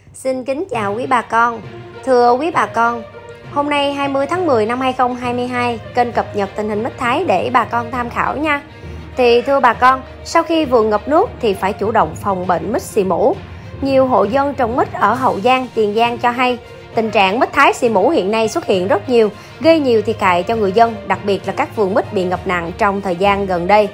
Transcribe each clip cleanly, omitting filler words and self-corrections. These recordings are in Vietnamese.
Xin kính chào quý bà con. Thưa quý bà con, hôm nay 20 tháng 10 năm 2022, kênh cập nhật tình hình mít Thái để bà con tham khảo nha. Thì thưa bà con, sau khi vườn ngập nước thì phải chủ động phòng bệnh mít xì mủ. Nhiều hộ dân trồng mít ở Hậu Giang, Tiền Giang cho hay, tình trạng mít Thái xì mủ hiện nay xuất hiện rất nhiều, gây nhiều thiệt hại cho người dân, đặc biệt là các vườn mít bị ngập nặng trong thời gian gần đây.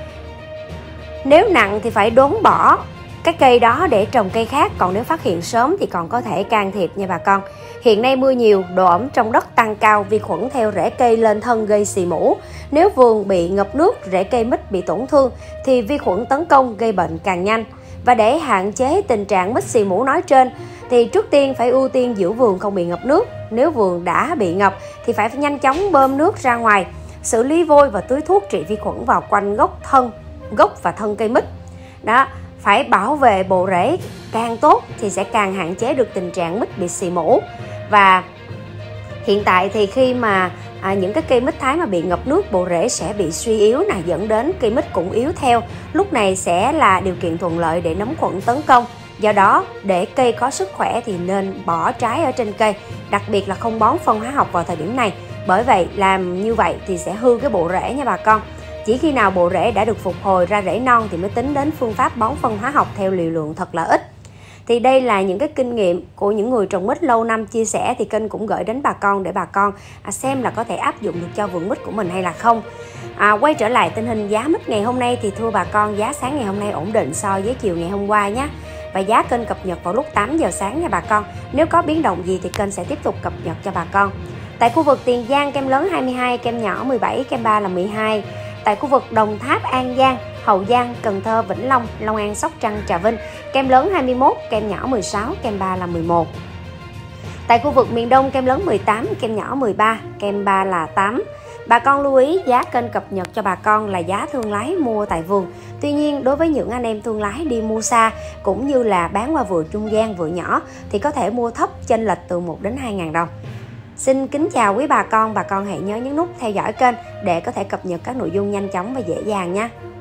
Nếu nặng thì phải đốn bỏ cái cây đó để trồng cây khác, còn nếu phát hiện sớm thì còn có thể can thiệp nha bà con. Hiện nay mưa nhiều, độ ẩm trong đất tăng cao, vi khuẩn theo rễ cây lên thân gây xì mủ. Nếu vườn bị ngập nước, rễ cây mít bị tổn thương thì vi khuẩn tấn công gây bệnh càng nhanh. Và để hạn chế tình trạng mít xì mủ nói trên thì trước tiên phải ưu tiên giữ vườn không bị ngập nước. Nếu vườn đã bị ngập thì phải nhanh chóng bơm nước ra ngoài, xử lý vôi và tưới thuốc trị vi khuẩn vào quanh gốc và thân cây mít. Đó, phải bảo vệ bộ rễ càng tốt thì sẽ càng hạn chế được tình trạng mít bị xì mủ. Và hiện tại thì khi mà những cái cây mít Thái mà bị ngập nước, bộ rễ sẽ bị suy yếu dẫn đến cây mít cũng yếu theo. Lúc này sẽ là điều kiện thuận lợi để nấm khuẩn tấn công. Do đó, để cây có sức khỏe thì nên bỏ trái ở trên cây, đặc biệt là không bón phân hóa học vào thời điểm này. Bởi vậy làm như vậy thì sẽ hư cái bộ rễ nha bà con. Chỉ khi nào bộ rễ đã được phục hồi ra rễ non thì mới tính đến phương pháp bón phân hóa học theo liều lượng thật là ít. Thì đây là những cái kinh nghiệm của những người trồng mít lâu năm chia sẻ, thì kênh cũng gửi đến bà con để bà con xem là có thể áp dụng được cho vườn mít của mình hay là không. Quay trở lại tình hình giá mít ngày hôm nay thì thưa bà con, giá sáng ngày hôm nay ổn định so với chiều ngày hôm qua nhé. Và giá kênh cập nhật vào lúc 8 giờ sáng nha bà con. Nếu có biến động gì thì kênh sẽ tiếp tục cập nhật cho bà con. Tại khu vực Tiền Giang, kem lớn 22, kem nhỏ 17, kem 3 là 12. Tại khu vực Đồng Tháp, An Giang, Hậu Giang, Cần Thơ, Vĩnh Long, Long An, Sóc Trăng, Trà Vinh, kem lớn 21, kem nhỏ 16, kem 3 là 11. Tại khu vực miền Đông, kem lớn 18, kem nhỏ 13, kem 3 là 8. Bà con lưu ý giá kênh cập nhật cho bà con là giá thương lái mua tại vườn. Tuy nhiên, đối với những anh em thương lái đi mua xa cũng như là bán qua vừa trung gian vừa nhỏ thì có thể mua thấp, chênh lệch từ 1 đến 2.000 đồng. Xin kính chào quý bà con hãy nhớ nhấn nút theo dõi kênh để có thể cập nhật các nội dung nhanh chóng và dễ dàng nha.